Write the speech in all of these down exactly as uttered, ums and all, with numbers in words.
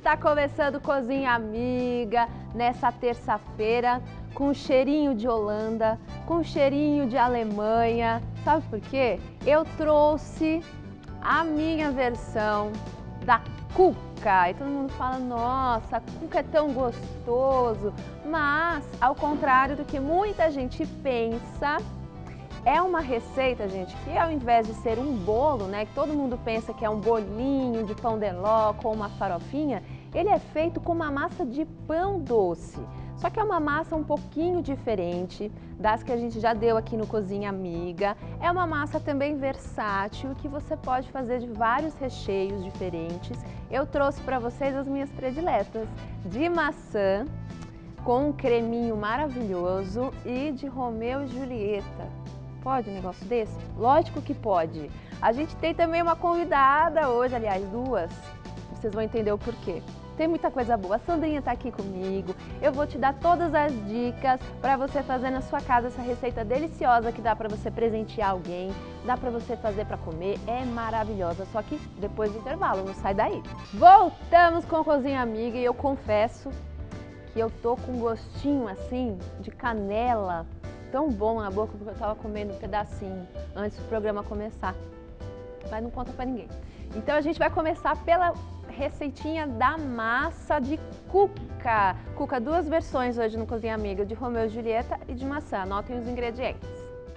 Está começando Cozinha Amiga nessa terça-feira com cheirinho de Holanda, com cheirinho de Alemanha. Sabe por quê? Eu trouxe a minha versão da cuca. E todo mundo fala, nossa, a cuca é tão gostoso. Mas, ao contrário do que muita gente pensa, é uma receita, gente, que ao invés de ser um bolo, né, que todo mundo pensa que é um bolinho de pão de ló com uma farofinha, ele é feito com uma massa de pão doce. Só que é uma massa um pouquinho diferente das que a gente já deu aqui no Cozinha Amiga. É uma massa também versátil, que você pode fazer de vários recheios diferentes. Eu trouxe para vocês as minhas prediletas de maçã, com um creminho maravilhoso, e de Romeu e Julieta. Pode um negócio desse? Lógico que pode. A gente tem também uma convidada hoje, aliás, duas. Vocês vão entender o porquê. Tem muita coisa boa. A Sandrinha está aqui comigo. Eu vou te dar todas as dicas para você fazer na sua casa essa receita deliciosa que dá para você presentear alguém, dá para você fazer para comer. É maravilhosa. Só que depois do intervalo, não sai daí. Voltamos com a Cozinha Amiga e eu confesso que eu tô com um gostinho assim de canela tão bom na boca, porque eu tava comendo um pedacinho antes do programa começar. Mas não conta pra ninguém. Então a gente vai começar pela receitinha da massa de cuca. Cuca, duas versões hoje no Cozinha Amiga, de Romeu e Julieta e de maçã. Anotem os ingredientes.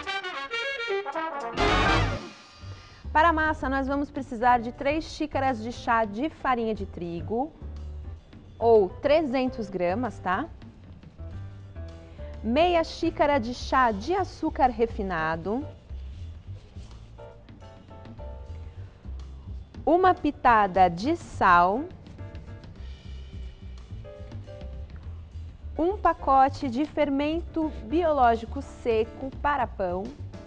Para a massa, nós vamos precisar de três xícaras de chá de farinha de trigo, ou trezentos gramas, tá? Meia xícara de chá de açúcar refinado, uma pitada de sal, um pacote de fermento biológico seco para pão,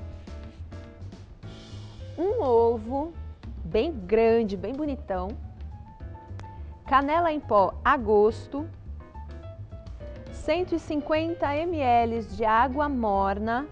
um ovo bem grande, bem bonitão, canela em pó a gosto, cento e cinquenta mililitros de água morna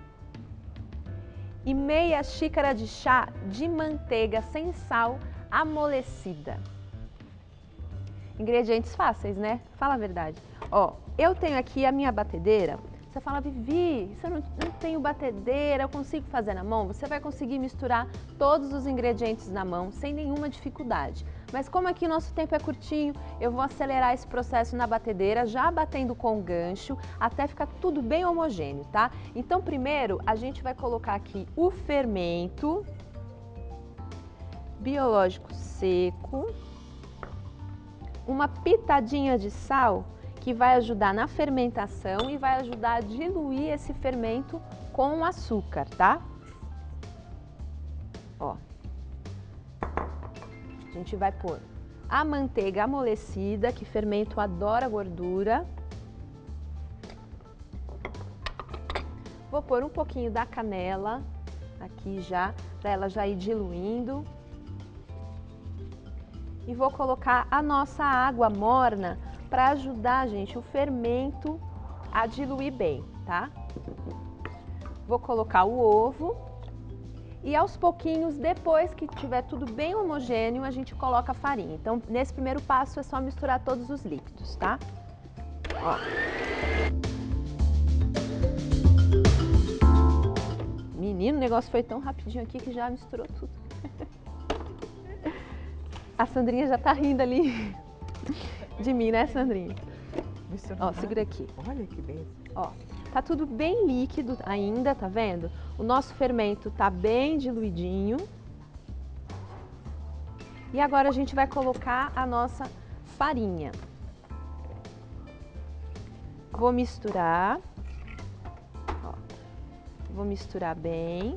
e meia xícara de chá de manteiga sem sal amolecida. Ingredientes fáceis, né? Fala a verdade. Ó, eu tenho aqui a minha batedeira. Você fala, Vivi, se eu não, não tenho batedeira, eu consigo fazer na mão? Você vai conseguir misturar todos os ingredientes na mão sem nenhuma dificuldade. Mas como aqui nosso tempo é curtinho, eu vou acelerar esse processo na batedeira, já batendo com o gancho, até ficar tudo bem homogêneo, tá? Então, primeiro, a gente vai colocar aqui o fermento biológico seco, uma pitadinha de sal, que vai ajudar na fermentação e vai ajudar a diluir esse fermento com o açúcar, tá? Ó. A gente vai pôr a manteiga amolecida, que fermento adora gordura. Vou pôr um pouquinho da canela aqui já, para ela já ir diluindo. E vou colocar a nossa água morna para ajudar, gente, o fermento a diluir bem, tá? Vou colocar o ovo. E aos pouquinhos, depois que tiver tudo bem homogêneo, a gente coloca a farinha. Então, nesse primeiro passo é só misturar todos os líquidos, tá? Ó. Menino, o negócio foi tão rapidinho aqui que já misturou tudo. A Sandrinha já tá rindo ali de mim, né, Sandrinha? Ó, segura aqui. Olha que beleza. Ó. Tá tudo bem líquido ainda, tá vendo? O nosso fermento tá bem diluidinho. E agora a gente vai colocar a nossa farinha. Vou misturar. Ó, vou misturar bem.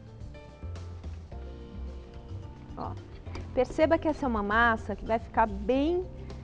Ó, perceba que essa é uma massa que vai ficar bem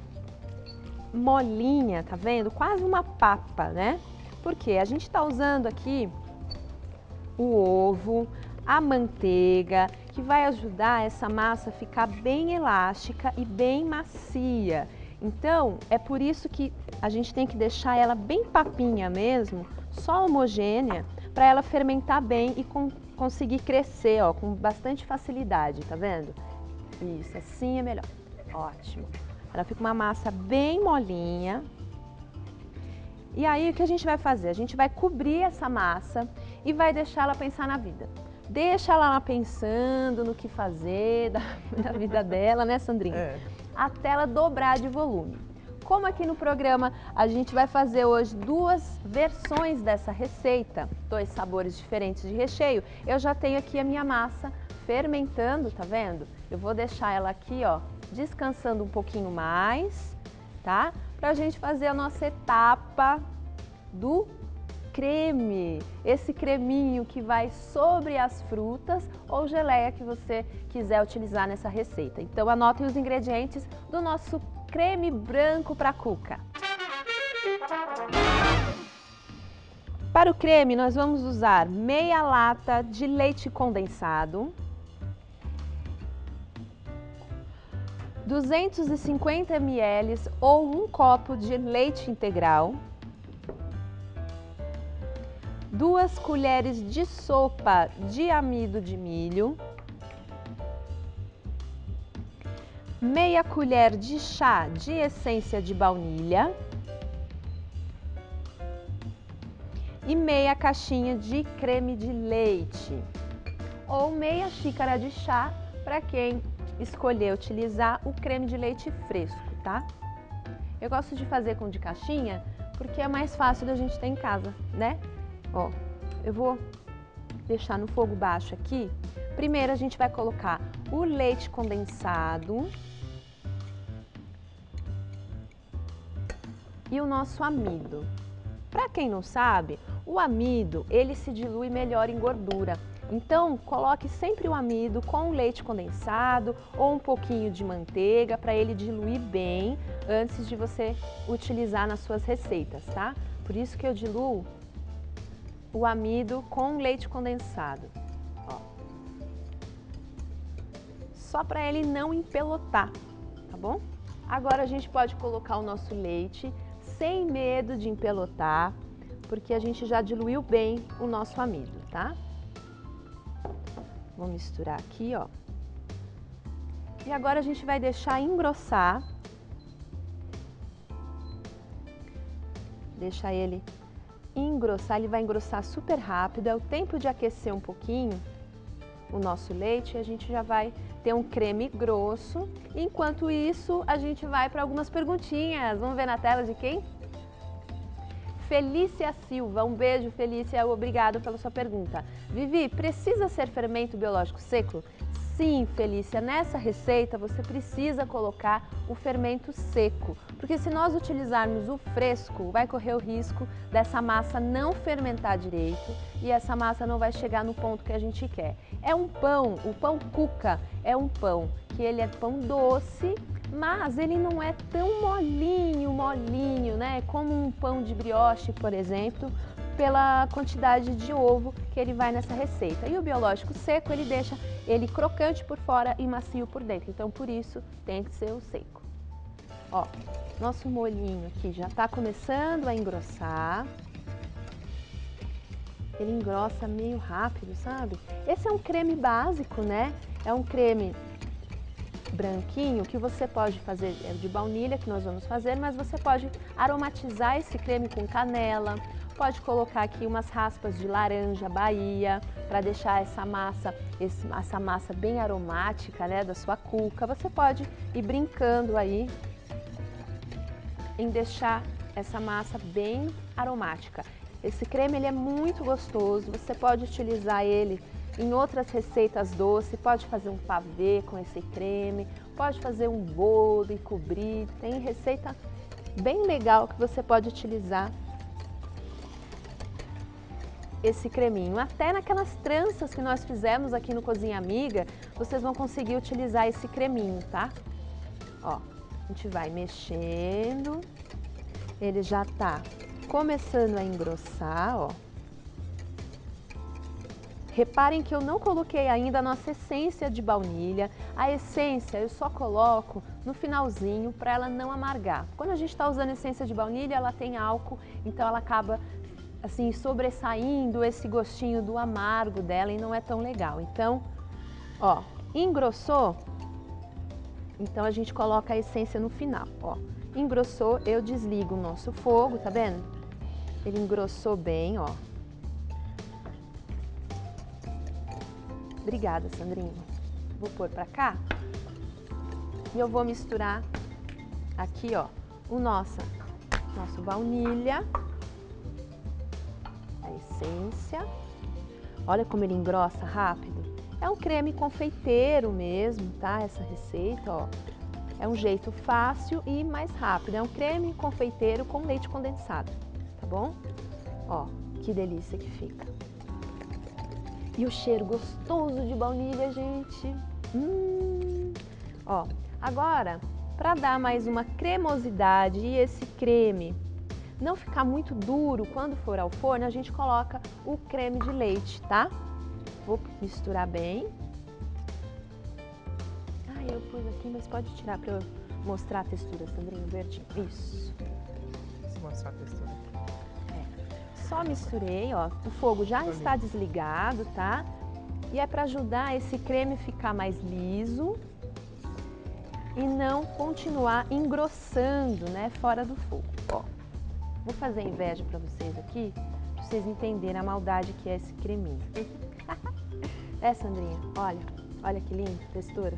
molinha, tá vendo? Quase uma papa, né? Porque a gente está usando aqui o ovo, a manteiga, que vai ajudar essa massa a ficar bem elástica e bem macia. Então, é por isso que a gente tem que deixar ela bem papinha mesmo, só homogênea, para ela fermentar bem e com, conseguir crescer, ó, com bastante facilidade, tá vendo? Isso, assim é melhor. Ótimo. Ela fica uma massa bem molinha. E aí, o que a gente vai fazer? A gente vai cobrir essa massa e vai deixar ela pensar na vida. Deixa ela lá pensando no que fazer da, da vida dela, né, Sandrinha? É. Até ela dobrar de volume. Como aqui no programa a gente vai fazer hoje duas versões dessa receita, dois sabores diferentes de recheio, eu já tenho aqui a minha massa fermentando, tá vendo? Eu vou deixar ela aqui, ó, descansando um pouquinho mais, tá? Pra gente fazer a nossa etapa do creme, esse creminho que vai sobre as frutas ou geleia que você quiser utilizar nessa receita. Então anotem os ingredientes do nosso creme branco para cuca. Para o creme nós vamos usar meia lata de leite condensado, duzentos e cinquenta mililitros ou um copo de leite integral, duas colheres de sopa de amido de milho, meia colher de chá de essência de baunilha e meia caixinha de creme de leite, ou meia xícara de chá para quem escolher utilizar o creme de leite fresco, tá? Eu gosto de fazer com de caixinha porque é mais fácil da gente ter em casa, né? Ó, eu vou deixar no fogo baixo aqui. Primeiro a gente vai colocar o leite condensado e o nosso amido. Para quem não sabe, o amido, ele se dilui melhor em gordura. Então, coloque sempre o amido com leite condensado ou um pouquinho de manteiga para ele diluir bem antes de você utilizar nas suas receitas, tá? Por isso que eu diluo o amido com leite condensado, ó. Só para ele não empelotar, tá bom? Agora a gente pode colocar o nosso leite sem medo de empelotar, porque a gente já diluiu bem o nosso amido, tá? Vou misturar aqui, ó. E agora a gente vai deixar engrossar. Deixa ele engrossar, ele vai engrossar super rápido, é o tempo de aquecer um pouquinho o nosso leite e a gente já vai ter um creme grosso. Enquanto isso, a gente vai para algumas perguntinhas. Vamos ver na tela de quem? Felícia Silva, um beijo, Felícia, obrigado pela sua pergunta. Vivi, precisa ser fermento biológico seco? Sim, Felícia, nessa receita você precisa colocar o fermento seco, porque se nós utilizarmos o fresco, vai correr o risco dessa massa não fermentar direito e essa massa não vai chegar no ponto que a gente quer. É um pão, o pão cuca é um pão que ele é pão doce, mas ele não é tão molinho, molinho, né, como um pão de brioche, por exemplo, pela quantidade de ovo que ele vai nessa receita. E o biológico seco, ele deixa ele crocante por fora e macio por dentro, então por isso tem que ser o seco. Ó, nosso molhinho aqui já tá começando a engrossar. Ele engrossa meio rápido, sabe? Esse é um creme básico, né? É um creme branquinho que você pode fazer, é de baunilha que nós vamos fazer, mas você pode aromatizar esse creme com canela, pode colocar aqui umas raspas de laranja Bahia para deixar essa massa, esse, essa massa bem aromática, né, da sua cuca. Você pode ir brincando aí em deixar essa massa bem aromática. Esse creme ele é muito gostoso, você pode utilizar ele em outras receitas doces, pode fazer um pavê com esse creme, pode fazer um bolo e cobrir, tem receita bem legal que você pode utilizar esse creminho. Até naquelas tranças que nós fizemos aqui no Cozinha Amiga, vocês vão conseguir utilizar esse creminho, tá? Ó, a gente vai mexendo, ele já tá começando a engrossar, ó. Reparem que eu não coloquei ainda a nossa essência de baunilha. A essência eu só coloco no finalzinho para ela não amargar. Quando a gente está usando essência de baunilha, ela tem álcool, então ela acaba assim sobressaindo esse gostinho do amargo dela e não é tão legal. Então, ó, engrossou, Então a gente coloca a essência no final, ó. Engrossou, eu desligo o nosso fogo, tá vendo? Ele engrossou bem, ó. Obrigada, Sandrinha. Vou pôr pra cá. E eu vou misturar aqui, ó, o nosso, nosso baunilha, a essência. Olha como ele engrossa rápido. É um creme confeiteiro mesmo, tá? Essa receita, ó. É um jeito fácil e mais rápido. É um creme confeiteiro com leite condensado, tá bom? Ó, que delícia que fica. E o cheiro gostoso de baunilha, gente. Hum. Ó, agora, para dar mais uma cremosidade e esse creme não ficar muito duro quando for ao forno, a gente coloca o creme de leite, tá? Vou misturar bem. Ah, eu pus aqui, mas pode tirar para eu mostrar a textura, Sandrinho, verdinho. Isso. Deixa eu mostrar a textura. É. Só misturei, ó. O fogo já está desligado, tá? E é para ajudar esse creme ficar mais liso e não continuar engrossando, né, fora do fogo. Ó, vou fazer inveja para vocês aqui, para vocês entenderem a maldade que é esse creminho. É, Sandrinha? Olha, olha que linda a textura.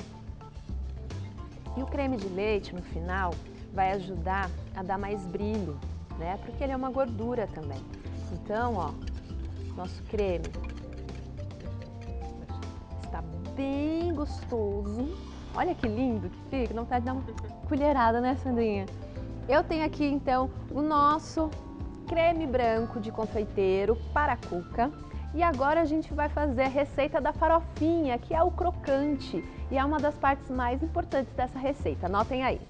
E o creme de leite no final vai ajudar a dar mais brilho, né? Porque ele é uma gordura também. Então, ó, nosso creme está bem gostoso. Olha que lindo que fica, não tá de dar uma colherada, né, Sandrinha? Eu tenho aqui, então, o nosso creme branco de confeiteiro para cuca. E agora a gente vai fazer a receita da farofinha, que é o crocante. E é uma das partes mais importantes dessa receita, anotem aí.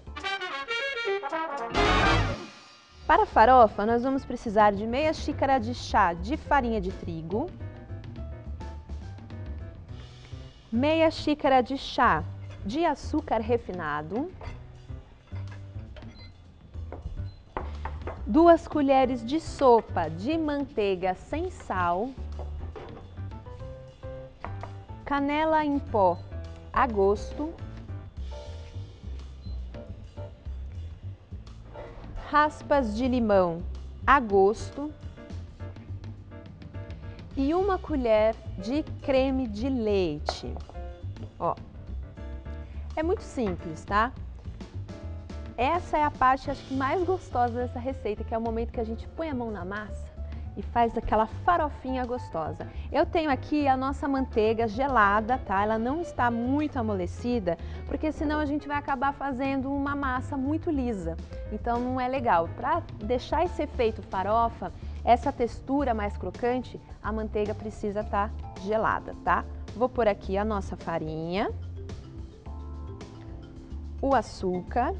Para a farofa, nós vamos precisar de meia xícara de chá de farinha de trigo, meia xícara de chá de açúcar refinado, duas colheres de sopa de manteiga sem sal, canela em pó a gosto, raspas de limão a gosto e uma colher de creme de leite. Ó, é muito simples, tá? Essa é a parte, acho que mais gostosa dessa receita, que é o momento que a gente põe a mão na massa e faz aquela farofinha gostosa. Eu tenho aqui a nossa manteiga gelada, tá? Ela não está muito amolecida, porque senão a gente vai acabar fazendo uma massa muito lisa. Então não é legal. Para deixar esse efeito farofa, essa textura mais crocante, a manteiga precisa estar gelada, tá? Vou pôr aqui a nossa farinha, o açúcar.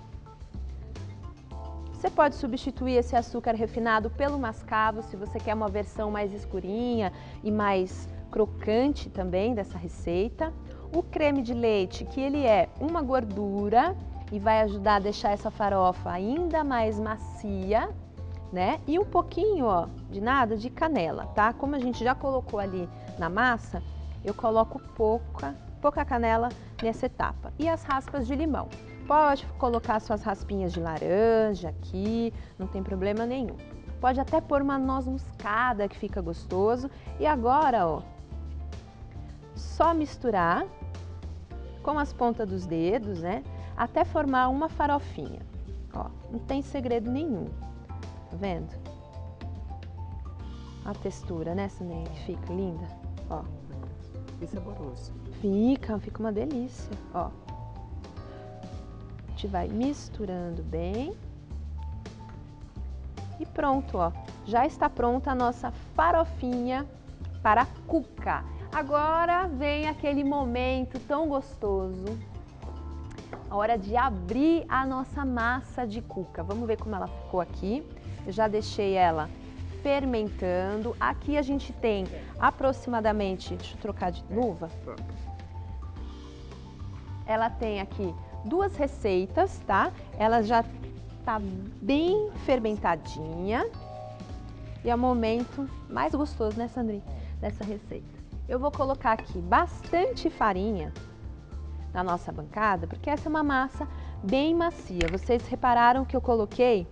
Você pode substituir esse açúcar refinado pelo mascavo, se você quer uma versão mais escurinha e mais crocante também dessa receita. O creme de leite, que ele é uma gordura e vai ajudar a deixar essa farofa ainda mais macia, né? E um pouquinho, ó, de nada, de canela, tá? Como a gente já colocou ali na massa, eu coloco pouca, pouca canela nessa etapa. E as raspas de limão. Pode colocar suas raspinhas de laranja aqui, não tem problema nenhum. Pode até pôr uma noz moscada que fica gostoso. E agora, ó, só misturar com as pontas dos dedos, né? Até formar uma farofinha. Ó, não tem segredo nenhum. Tá vendo? A textura, né, Sandrinha, que fica linda. Ó. E saboroso. Fica, fica uma delícia, ó. A gente vai misturando bem e pronto, ó. Já está pronta a nossa farofinha para cuca. Agora vem aquele momento tão gostoso, a hora de abrir a nossa massa de cuca. Vamos ver como ela ficou aqui. Eu já deixei ela fermentando. Aqui a gente tem aproximadamente, deixa eu trocar de luva. Ela tem aqui duas receitas, tá? Ela já tá bem fermentadinha e é o momento mais gostoso, né, Sandrinha, dessa receita. Eu vou colocar aqui bastante farinha na nossa bancada, porque essa é uma massa bem macia. Vocês repararam que eu coloquei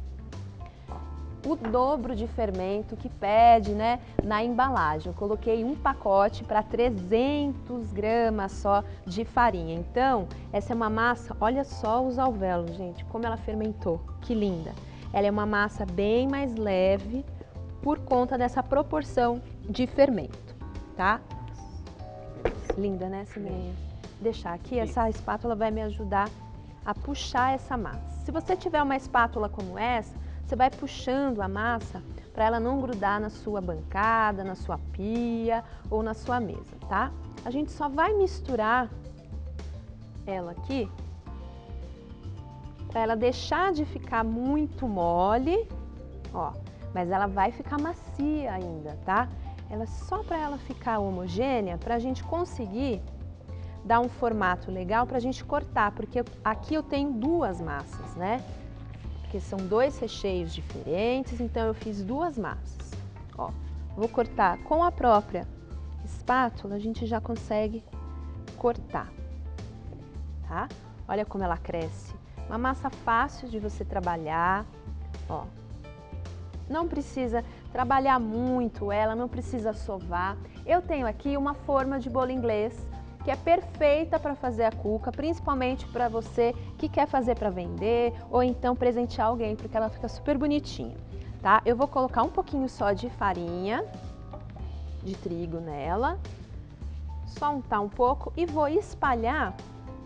o dobro de fermento que pede, né, na embalagem. Eu coloquei um pacote para trezentos gramas só de farinha. Então, essa é uma massa, olha só os alvéolos, gente, como ela fermentou, que linda. Ela é uma massa bem mais leve por conta dessa proporção de fermento, tá? Linda, né, Sandrinha? Deixar aqui, essa espátula vai me ajudar a puxar essa massa. Se você tiver uma espátula como essa, você vai puxando a massa para ela não grudar na sua bancada, na sua pia ou na sua mesa, tá? A gente só vai misturar ela aqui para ela deixar de ficar muito mole, ó, mas ela vai ficar macia ainda, tá? Ela só para ela ficar homogênea, para a gente conseguir dar um formato legal para a gente cortar, porque aqui eu tenho duas massas, né? Porque são dois recheios diferentes, então eu fiz duas massas. Ó, vou cortar com a própria espátula, a gente já consegue cortar, tá? Olha como ela cresce. Uma massa fácil de você trabalhar, ó. Não precisa trabalhar muito ela, não precisa sovar. Eu tenho aqui uma forma de bolo inglês que é perfeita para fazer a cuca, principalmente para você que quer fazer para vender ou então presentear alguém, porque ela fica super bonitinha, tá? Eu vou colocar um pouquinho só de farinha de trigo nela, só untar um pouco e vou espalhar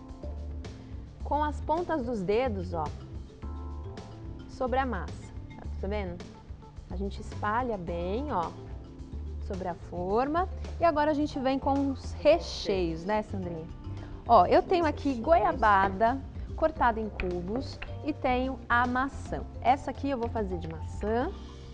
com as pontas dos dedos, ó, sobre a massa, tá vendo? A gente espalha bem, ó, sobre a forma. E agora a gente vem com os recheios, né, Sandrinha? Ó, eu tenho aqui goiabada cortada em cubos e tenho a maçã. Essa aqui eu vou fazer de maçã.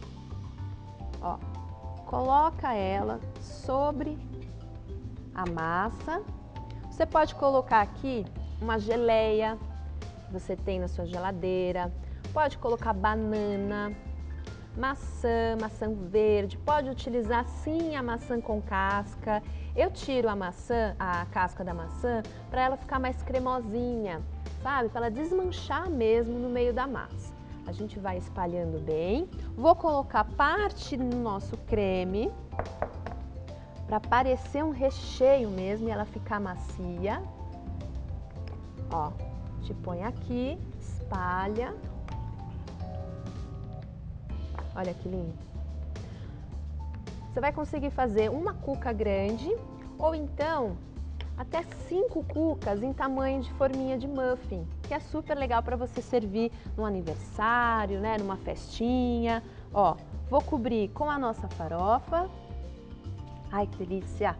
Ó, coloca ela sobre a massa. Você pode colocar aqui uma geleia que você tem na sua geladeira. Pode colocar banana, maçã, maçã verde, pode utilizar sim a maçã com casca. Eu tiro a maçã, a casca da maçã, para ela ficar mais cremosinha, sabe? Para ela desmanchar mesmo no meio da massa. A gente vai espalhando bem. Vou colocar parte no nosso creme, para parecer um recheio mesmo e ela ficar macia. Ó, te põe aqui, espalha. Olha que lindo. Você vai conseguir fazer uma cuca grande ou então até cinco cucas em tamanho de forminha de muffin, que é super legal para você servir num aniversário, né, numa festinha. Ó, vou cobrir com a nossa farofa. Ai, que delícia!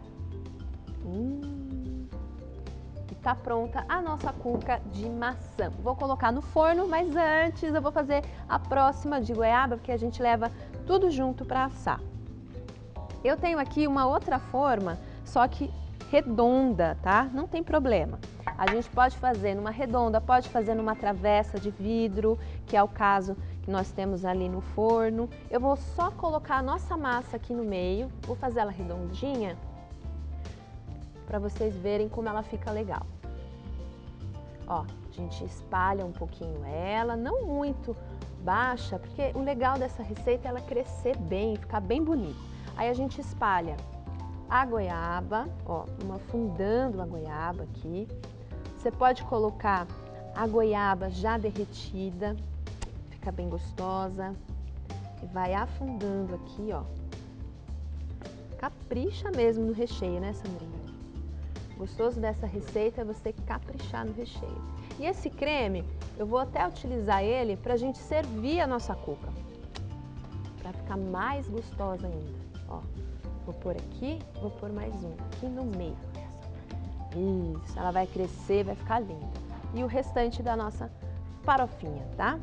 Hum. E tá pronta a nossa cuca de maçã. Vou colocar no forno, mas antes eu vou fazer a próxima de goiaba, porque a gente leva tudo junto para assar. Eu tenho aqui uma outra forma, só que redonda, tá? Não tem problema. A gente pode fazer numa redonda, pode fazer numa travessa de vidro, que é o caso que nós temos ali no forno. Eu vou só colocar a nossa massa aqui no meio, vou fazer ela redondinha, para vocês verem como ela fica legal. Ó, a gente espalha um pouquinho ela, não muito baixa, porque o legal dessa receita é ela crescer bem, ficar bem bonito. Aí a gente espalha a goiaba, ó, uma afundando a goiaba aqui. Você pode colocar a goiaba já derretida, fica bem gostosa. E vai afundando aqui, ó. Capricha mesmo no recheio, né, Sandrinha? Gostoso dessa receita é você caprichar no recheio. E esse creme, eu vou até utilizar ele para a gente servir a nossa cuca, para ficar mais gostosa ainda. Ó, vou pôr aqui, vou pôr mais um aqui no meio. Isso, ela vai crescer, vai ficar linda. E o restante da nossa farofinha, tá?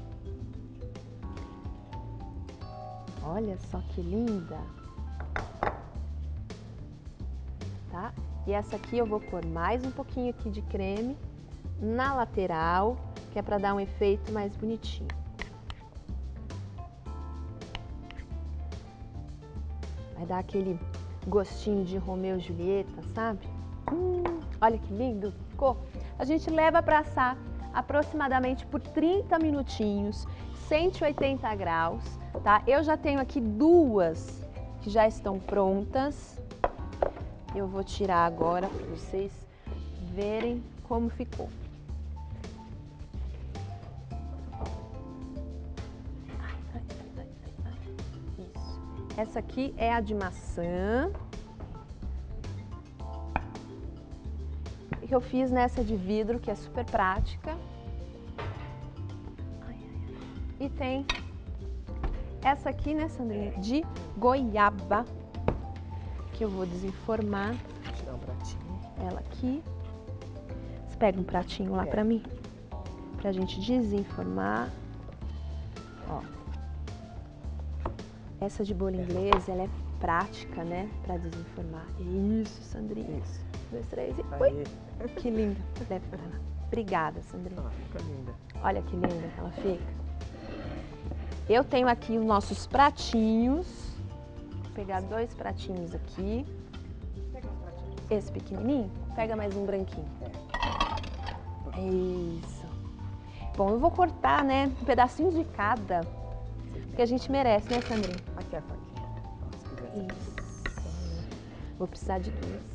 Olha só que linda! Tá? E essa aqui eu vou pôr mais um pouquinho aqui de creme na lateral, que é para dar um efeito mais bonitinho. Vai dar aquele gostinho de Romeu e Julieta, sabe? Hum, olha que lindo ficou. A gente leva para assar aproximadamente por trinta minutinhos, cento e oitenta graus, tá? Eu já tenho aqui duas que já estão prontas. Eu vou tirar agora para vocês verem como ficou. Isso. Essa aqui é a de maçã. Que eu fiz nessa de vidro, que é super prática. Ai, ai, ai. E tem essa aqui, né, Sandrinha? De goiaba, que eu vou desenformar. Vou tirar um pratinho. Ela aqui. Você pega um pratinho lá É. pra mim? Pra gente desenformar. Ó. Essa de bolo inglês, ela é prática, né? Pra desenformar. Isso, Sandrinha. Isso. Um, dois, três e... Aí. Ui! Que linda. Deve pra lá. Obrigada, Sandrinha. Ah, fica linda. Olha que linda que ela fica. Eu tenho aqui os nossos pratinhos. Vou pegar dois pratinhos aqui. Pega um pratinho. Esse pequenininho, pega mais um branquinho. Isso. Bom, eu vou cortar, né, um pedacinho de cada, porque a gente merece, né, Sandrinha? Aqui é a faquinha. Ó, se quiser essa Isso. Vou precisar de duas.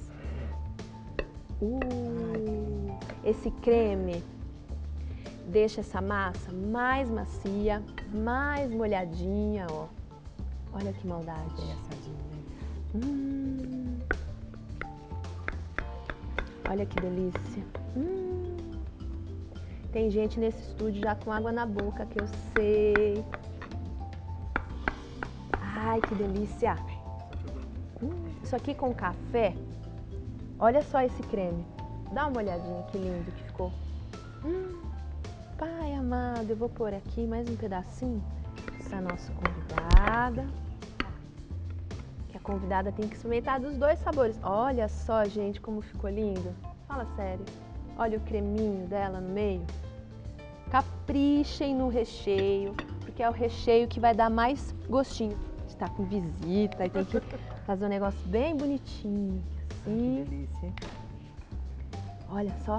Uh, esse creme deixa essa massa mais macia, mais molhadinha, ó. Olha que maldade. bem assadinha. Hum. Olha que delícia. Hum. Tem gente nesse estúdio já com água na boca, que eu sei. Ai, que delícia. Hum. Isso aqui com café. Olha só esse creme. Dá uma olhadinha que lindo que ficou. Hum. Pai amado, eu vou pôr aqui mais um pedacinho para nossa convidada. Que a convidada tem que experimentar dos dois sabores. Olha só, gente, como ficou lindo. Fala sério. Olha o creminho dela no meio. Caprichem no recheio, porque é o recheio que vai dar mais gostinho. Está com visita e tem que fazer um negócio bem bonitinho. Assim. Que delícia, hein? Olha só.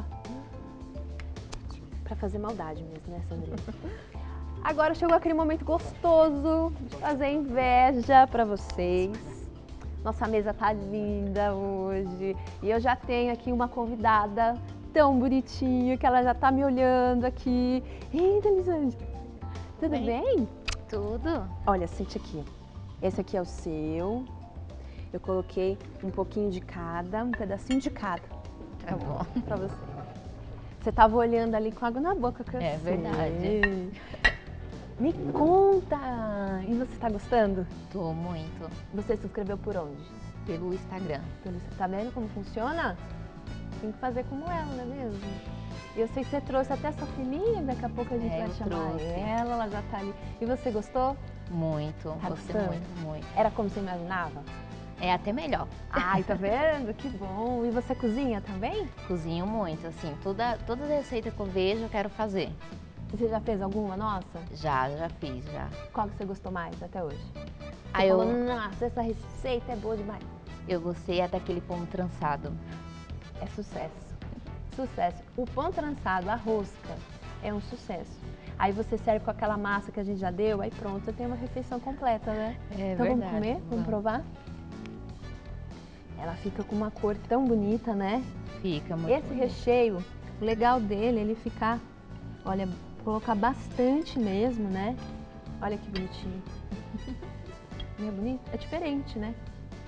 Pra fazer maldade mesmo, né, Sandrinha? Agora chegou aquele momento gostoso de fazer inveja pra vocês. Nossa mesa tá linda hoje. E eu já tenho aqui uma convidada tão bonitinha que ela já tá me olhando aqui. Eita, Elisângela, tudo bem? Bem. Tudo. Olha, sente aqui. Esse aqui é o seu. Eu coloquei um pouquinho de cada, um pedacinho de cada. Tá bom. Pra você. Você tava olhando ali com água na boca, que eu É sei. verdade. Me conta! E você tá gostando? Tô muito. Você se inscreveu por onde? Pelo Instagram. Pelo- Você tá vendo como funciona? Tem que fazer como ela, não é mesmo? E eu sei que você trouxe até sua filhinha, daqui a pouco a gente É, vai eu chamar trouxe. ela, ela já tá ali. E você gostou? Muito. Tá Gostei gostando? muito, muito. Era como você imaginava? É até melhor. Ai, tá vendo? Que bom! E você cozinha também? Cozinho muito, assim. Toda, toda receita que eu vejo eu quero fazer. Você já fez alguma nossa? Já, já fiz, já. Qual que você gostou mais até hoje? Você Aí eu, falou, nossa, essa receita é boa demais. eu gostei é daquele pão trançado. É sucesso. Sucesso. O pão trançado, a rosca, é um sucesso. Aí você serve com aquela massa que a gente já deu, aí pronto, você tem uma refeição completa, né? É Então vamos verdade. comer? Vamos Vamos. provar? Ela fica com uma cor tão bonita, né? Fica muito Esse bonito. recheio, o legal dele, ele ficar, olha, colocar bastante mesmo, né? Olha que bonitinho. Não é bonito? É diferente, né?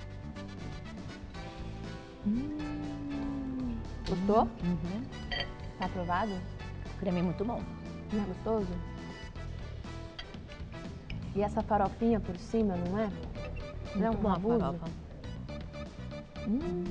Hum. Gostou? Uhum. Tá aprovado? O creme é muito bom. Não é gostoso? E essa farofinha por cima, não é? Não é Muito um bom a abuso? farofa. Hum,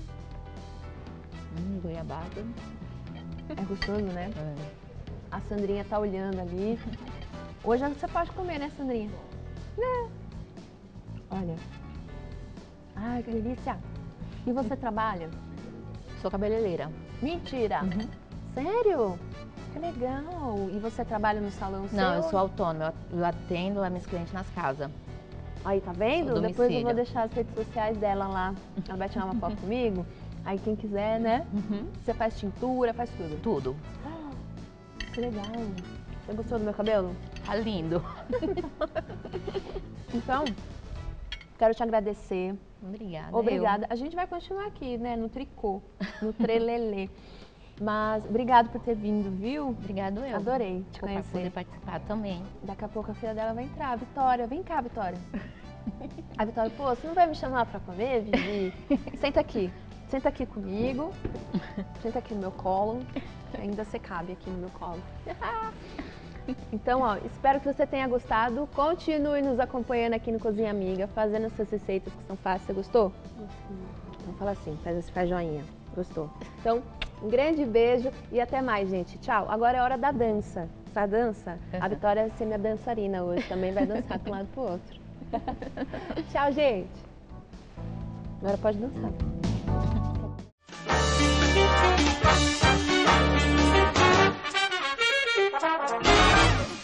Hum, goiabada. é gostoso, né? É. A Sandrinha tá olhando ali. Hoje você pode comer, né, Sandrinha? Né? Olha. Ai, que delícia. E você trabalha? Sou cabeleireira. Mentira! Uhum. Sério? Que legal! E você trabalha no salão seu? Não, eu sou autônoma. Eu eu atendo as minhas clientes nas casas. Aí, tá vendo? Sou Depois eu vou domicílio. deixar as redes sociais dela lá. Ela vai tirar uma foto comigo. Aí quem quiser, né? Uhum. Você faz tintura, faz tudo. Tudo. Que legal. Você gostou do meu cabelo? Tá lindo. Então, quero te agradecer. Obrigada. Obrigada. A gente vai continuar aqui, né? No tricô, no trelelê. Mas obrigado por ter vindo, viu? Obrigado eu. Adorei te Por conhecer. poder participar também. Daqui a pouco a filha dela vai entrar. Vitória, vem cá, Vitória. A Vitória, pô, você não vai me chamar pra comer, Vivi? Senta aqui. Senta aqui comigo. Senta aqui no meu colo. Ainda você cabe aqui no meu colo. Então, ó, espero que você tenha gostado. Continue nos acompanhando aqui no Cozinha Amiga, fazendo essas receitas que são fáceis. Você gostou? Gostei. Então fala assim, faz, faz joinha. Gostou? Então, um grande beijo e até mais, gente. Tchau. Agora é hora da dança. Essa dança, a Vitória vai ser minha dançarina hoje. Também vai dançar de um lado pro outro. Tchau, gente. Agora pode dançar.